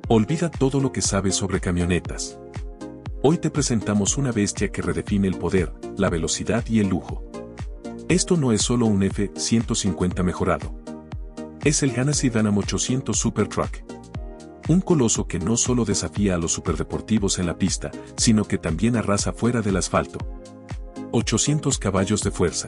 Olvida todo lo que sabes sobre camionetas. Hoy te presentamos una bestia que redefine el poder, la velocidad y el lujo. Esto no es solo un F-150 mejorado. Es el Ganassi Dynamo 800 Super Truck. Un coloso que no solo desafía a los superdeportivos en la pista, sino que también arrasa fuera del asfalto. 800 caballos de fuerza.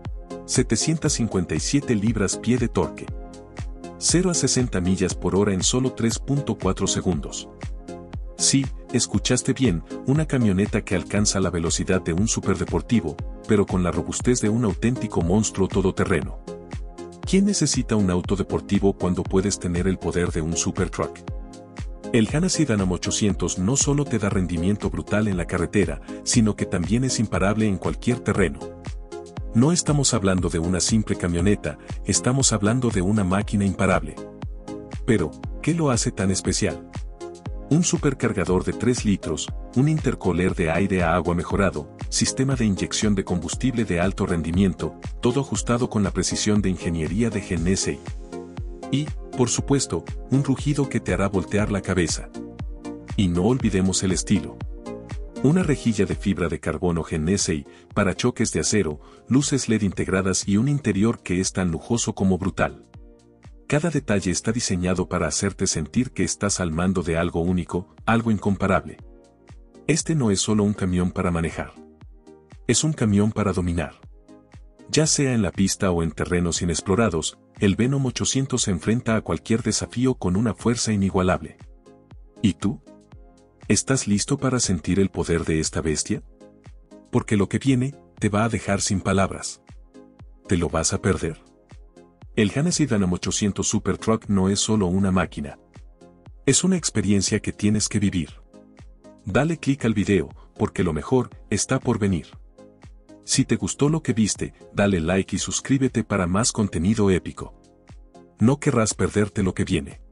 757 libras-pie de torque. 0 a 60 millas por hora en solo 3.4 segundos. Sí, escuchaste bien, una camioneta que alcanza la velocidad de un superdeportivo, pero con la robustez de un auténtico monstruo todoterreno. ¿Quién necesita un auto deportivo cuando puedes tener el poder de un supertruck? El Ganassi Dynamo 800 no solo te da rendimiento brutal en la carretera, sino que también es imparable en cualquier terreno. No estamos hablando de una simple camioneta, estamos hablando de una máquina imparable. Pero, ¿qué lo hace tan especial? Un supercargador de 3 litros, un intercooler de aire a agua mejorado, sistema de inyección de combustible de alto rendimiento, todo ajustado con la precisión de ingeniería de Ganassi. Y, por supuesto, un rugido que te hará voltear la cabeza. Y no olvidemos el estilo. Una rejilla de fibra de carbono Ganassi, parachoques de acero, luces LED integradas y un interior que es tan lujoso como brutal. Cada detalle está diseñado para hacerte sentir que estás al mando de algo único, algo incomparable. Este no es solo un camión para manejar. Es un camión para dominar. Ya sea en la pista o en terrenos inexplorados, el Venom 800 se enfrenta a cualquier desafío con una fuerza inigualable. ¿Y tú? ¿Estás listo para sentir el poder de esta bestia? Porque lo que viene, te va a dejar sin palabras. ¿Te lo vas a perder? El Ganassi Dynamo 800 Super Truck no es solo una máquina. Es una experiencia que tienes que vivir. Dale clic al video, porque lo mejor está por venir. Si te gustó lo que viste, dale like y suscríbete para más contenido épico. No querrás perderte lo que viene.